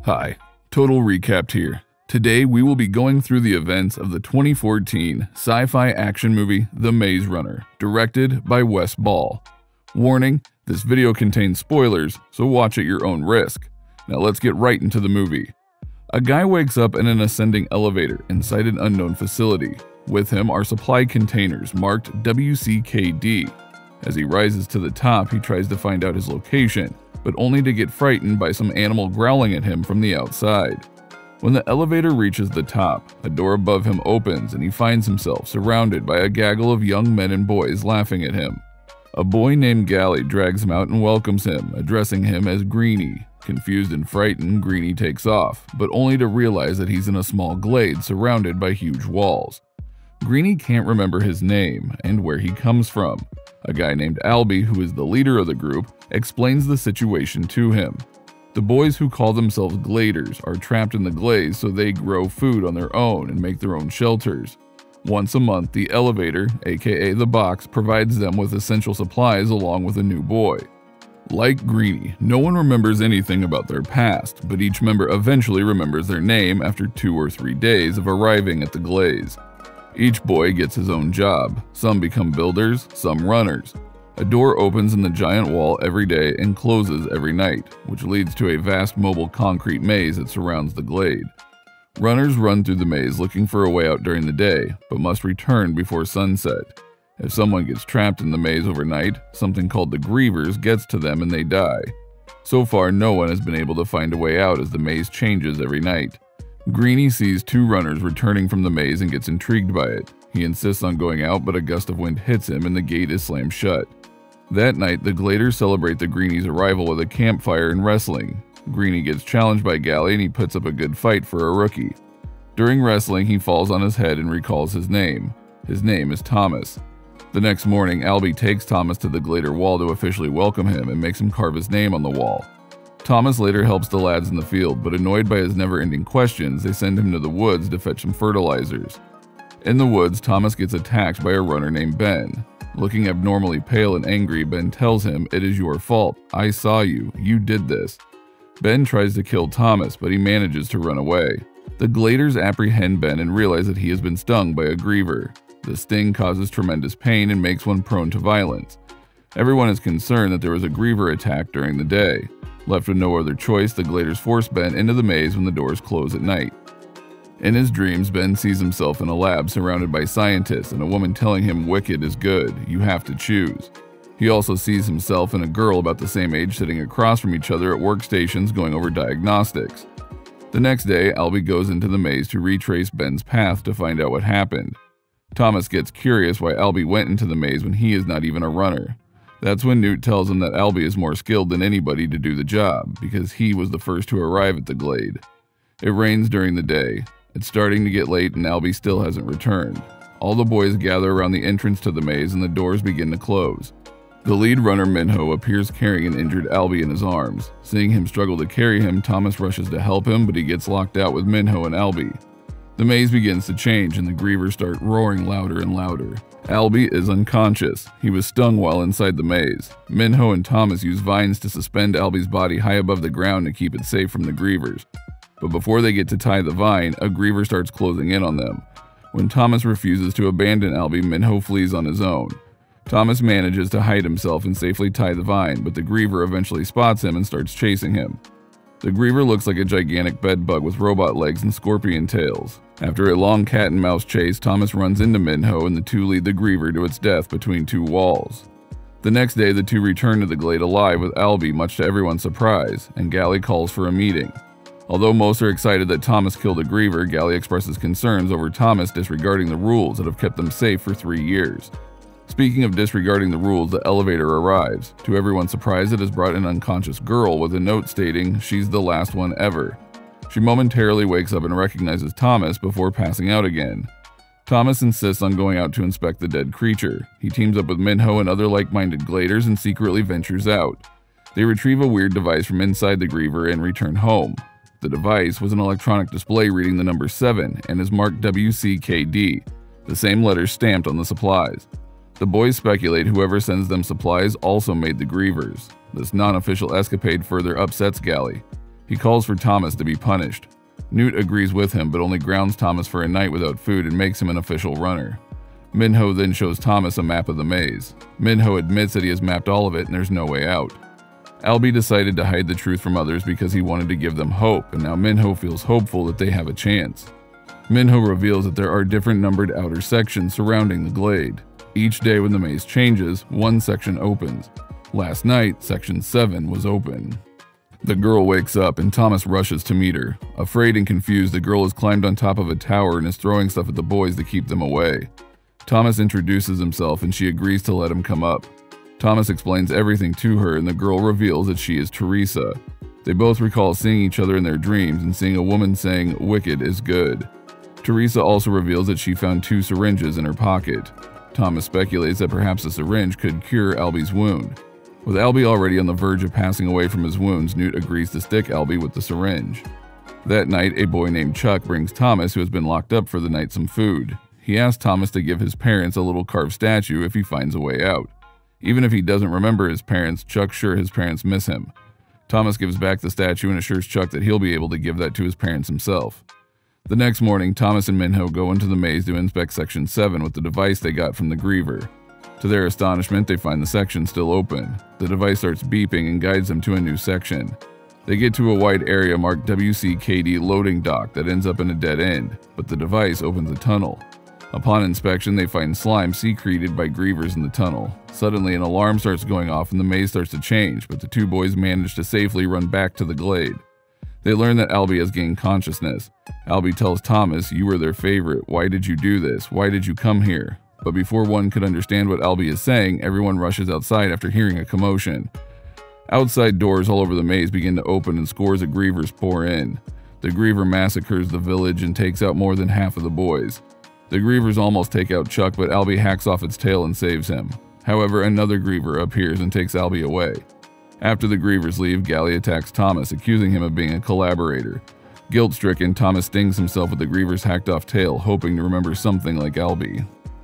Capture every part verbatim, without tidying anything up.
Hi, Total Recapped here. Today we will be going through the events of the twenty fourteen sci-fi action movie The Maze Runner, directed by Wes Ball. Warning, this video contains spoilers, so watch at your own risk. Now let's get right into the movie. A guy wakes up in an ascending elevator inside an unknown facility. With him are supply containers marked W C K D. As he rises to the top, he tries to find out his location, but only to get frightened by some animal growling at him from the outside. When the elevator reaches the top, a door above him opens and he finds himself surrounded by a gaggle of young men and boys laughing at him. A boy named Gally drags him out and welcomes him, addressing him as Greenie. Confused and frightened, Greenie takes off, but only to realize that he's in a small glade surrounded by huge walls. Greenie can't remember his name and where he comes from. A guy named Alby, who is the leader of the group, explains the situation to him. The boys who call themselves gladers are trapped in the glaze, so they grow food on their own and make their own shelters. Once a month, the elevator, aka the box, provides them with essential supplies along with a new boy. Like Greenie, no one remembers anything about their past, but each member eventually remembers their name after two or three days of arriving at the glaze. Each boy gets his own job. Some become builders, some runners. A door opens in the giant wall every day and closes every night, which leads to a vast mobile concrete maze that surrounds the glade. Runners run through the maze looking for a way out during the day, but must return before sunset. If someone gets trapped in the maze overnight, something called the grievers gets to them and they die. So far, no one has been able to find a way out as the maze changes every night. Greenie sees two runners returning from the maze and gets intrigued by it. He insists on going out, but a gust of wind hits him and the gate is slammed shut. That night, the gladers celebrate the Greenie's arrival with a campfire and wrestling. Greenie gets challenged by Gally and he puts up a good fight for a rookie. During wrestling, he falls on his head and recalls his name. His name is Thomas. The next morning, Alby takes Thomas to the glader wall to officially welcome him and makes him carve his name on the wall. Thomas later helps the lads in the field, but annoyed by his never-ending questions, they send him to the woods to fetch some fertilizers. In the woods, Thomas gets attacked by a runner named Ben. Looking abnormally pale and angry, Ben tells him, "It is your fault. I saw you. You did this." Ben tries to kill Thomas, but he manages to run away. The gladers apprehend Ben and realize that he has been stung by a griever. The sting causes tremendous pain and makes one prone to violence. Everyone is concerned that there was a griever attack during the day. Left with no other choice, the gladers force Ben into the maze when the doors close at night. In his dreams, Ben sees himself in a lab surrounded by scientists and a woman telling him wicked is good, you have to choose. He also sees himself and a girl about the same age sitting across from each other at workstations going over diagnostics. The next day, Alby goes into the maze to retrace Ben's path to find out what happened. Thomas gets curious why Alby went into the maze when he is not even a runner. That's when Newt tells him that Alby is more skilled than anybody to do the job, because he was the first to arrive at the glade. It rains during the day. It's starting to get late and Alby still hasn't returned. All the boys gather around the entrance to the maze and the doors begin to close. The lead runner, Minho, appears carrying an injured Alby in his arms. Seeing him struggle to carry him, Thomas rushes to help him, but he gets locked out with Minho and Alby. The maze begins to change and the grievers start roaring louder and louder. Alby is unconscious. He was stung while inside the maze. Minho and Thomas use vines to suspend Alby's body high above the ground to keep it safe from the grievers. But before they get to tie the vine, a griever starts closing in on them. When Thomas refuses to abandon Alby, Minho flees on his own. Thomas manages to hide himself and safely tie the vine, but the griever eventually spots him and starts chasing him. The griever looks like a gigantic bedbug with robot legs and scorpion tails. After a long cat and mouse chase, Thomas runs into Minho and the two lead the griever to its death between two walls. The next day, the two return to the glade alive with Alby, much to everyone's surprise, and Gally calls for a meeting. Although most are excited that Thomas killed a griever, Gally expresses concerns over Thomas disregarding the rules that have kept them safe for three years. Speaking of disregarding the rules, the elevator arrives. To everyone's surprise, it has brought an unconscious girl with a note stating, "She's the last one ever." She momentarily wakes up and recognizes Thomas before passing out again. Thomas insists on going out to inspect the dead creature. He teams up with Minho and other like-minded gladers and secretly ventures out. They retrieve a weird device from inside the griever and return home. The device was an electronic display reading the number seven and is marked W C K D, the same letters stamped on the supplies. The boys speculate whoever sends them supplies also made the grievers. This non-official escapade further upsets Gally. He calls for Thomas to be punished. Newt agrees with him but only grounds Thomas for a night without food and makes him an official runner. Minho then shows Thomas a map of the maze. Minho admits that he has mapped all of it and there's no way out. Alby decided to hide the truth from others because he wanted to give them hope, and now Minho feels hopeful that they have a chance. Minho reveals that there are different numbered outer sections surrounding the glade. Each day when the maze changes, one section opens. Last night, section seven was open. The girl wakes up and Thomas rushes to meet her. Afraid and confused, the girl has climbed on top of a tower and is throwing stuff at the boys to keep them away. Thomas introduces himself and she agrees to let him come up. Thomas explains everything to her and the girl reveals that she is Teresa. They both recall seeing each other in their dreams and seeing a woman saying, "Wicked is good." Teresa also reveals that she found two syringes in her pocket. Thomas speculates that perhaps a syringe could cure Alby's wound. With Alby already on the verge of passing away from his wounds, Newt agrees to stick Alby with the syringe. That night, a boy named Chuck brings Thomas, who has been locked up for the night, some food. He asks Thomas to give his parents a little carved statue if he finds a way out. Even if he doesn't remember his parents, Chuck's sure his parents miss him. Thomas gives back the statue and assures Chuck that he'll be able to give that to his parents himself. The next morning, Thomas and Minho go into the maze to inspect section seven with the device they got from the griever. To their astonishment, they find the section still open. The device starts beeping and guides them to a new section. They get to a wide area marked W C K D loading dock that ends up in a dead end, but the device opens a tunnel. Upon inspection, they find slime secreted by grievers in the tunnel. Suddenly, an alarm starts going off and the maze starts to change, but the two boys manage to safely run back to the glade. They learn that Alby has gained consciousness. Alby tells Thomas, "You were their favorite. Why did you do this? Why did you come here?" But before one could understand what Alby is saying, everyone rushes outside after hearing a commotion. Outside doors all over the maze begin to open and scores of grievers pour in. The griever massacres the village and takes out more than half of the boys. The grievers almost take out Chuck, but Alby hacks off its tail and saves him. However, another griever appears and takes Alby away. After the grievers leave, Gally attacks Thomas, accusing him of being a collaborator. Guilt-stricken, Thomas stings himself with the griever's hacked-off tail, hoping to remember something like Alby.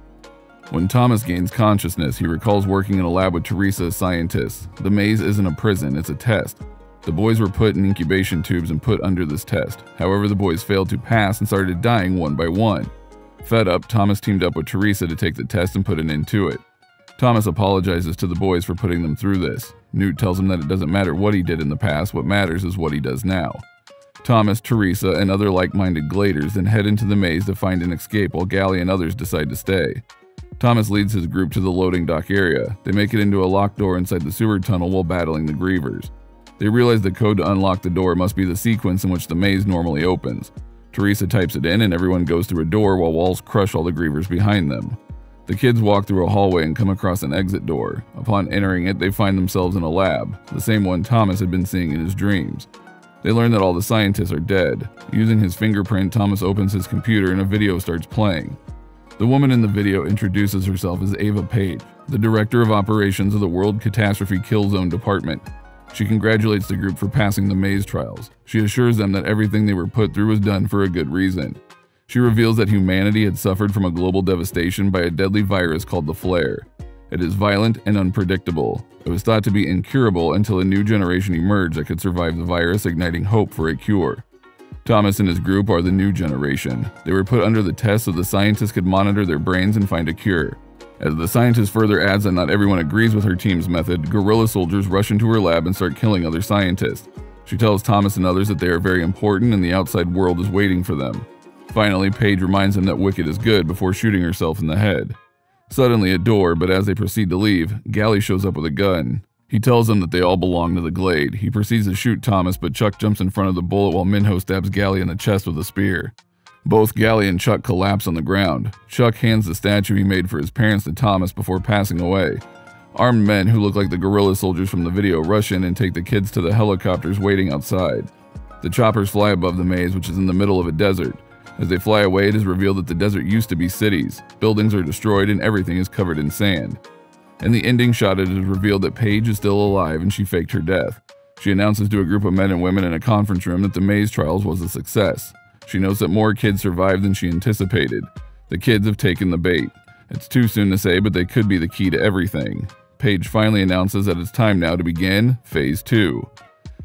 When Thomas gains consciousness, he recalls working in a lab with Teresa as scientists. The maze isn't a prison, it's a test. The boys were put in incubation tubes and put under this test. However, the boys failed to pass and started dying one by one. Fed up, Thomas teamed up with Teresa to take the test and put an end to it. Thomas apologizes to the boys for putting them through this. Newt tells him that it doesn't matter what he did in the past, what matters is what he does now. Thomas, Teresa, and other like-minded gladers then head into the maze to find an escape while Gally and others decide to stay. Thomas leads his group to the loading dock area. They make it into a locked door inside the sewer tunnel while battling the grievers. They realize the code to unlock the door must be the sequence in which the maze normally opens. Teresa types it in and everyone goes through a door while walls crush all the grievers behind them. The kids walk through a hallway and come across an exit door. Upon entering it, they find themselves in a lab, the same one Thomas had been seeing in his dreams. They learn that all the scientists are dead. Using his fingerprint, Thomas opens his computer and a video starts playing. The woman in the video introduces herself as Ava Page, the Director of Operations of the World Catastrophe Kill Zone Department. She congratulates the group for passing the maze trials. She assures them that everything they were put through was done for a good reason. She reveals that humanity had suffered from a global devastation by a deadly virus called the Flare. It is violent and unpredictable. It was thought to be incurable until a new generation emerged that could survive the virus, igniting hope for a cure. Thomas and his group are the new generation. They were put under the test so the scientists could monitor their brains and find a cure. As the scientist further adds that not everyone agrees with her team's method, guerrilla soldiers rush into her lab and start killing other scientists. She tells Thomas and others that they are very important and the outside world is waiting for them. Finally, Paige reminds them that Wicked is good before shooting herself in the head. Suddenly a door, but as they proceed to leave, Gally shows up with a gun. He tells them that they all belong to the glade. He proceeds to shoot Thomas, but Chuck jumps in front of the bullet while Minho stabs Gally in the chest with a spear. Both Gally and Chuck collapse on the ground. Chuck hands the statue he made for his parents to Thomas before passing away. Armed men who look like the guerrilla soldiers from the video rush in and take the kids to the helicopters waiting outside. The choppers fly above the maze, which is in the middle of a desert. As they fly away, it is revealed that the desert used to be cities. Buildings are destroyed and everything is covered in sand. In the ending shot, it is revealed that Paige is still alive and she faked her death. She announces to a group of men and women in a conference room that the maze trials was a success. She knows that more kids survived than she anticipated. The kids have taken the bait. It's too soon to say, but they could be the key to everything. Paige finally announces that it's time now to begin Phase two.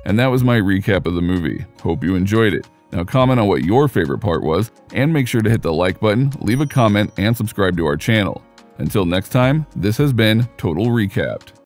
And that was my recap of the movie. Hope you enjoyed it. Now comment on what your favorite part was, and make sure to hit the like button, leave a comment, and subscribe to our channel. Until next time, this has been Total Recapped.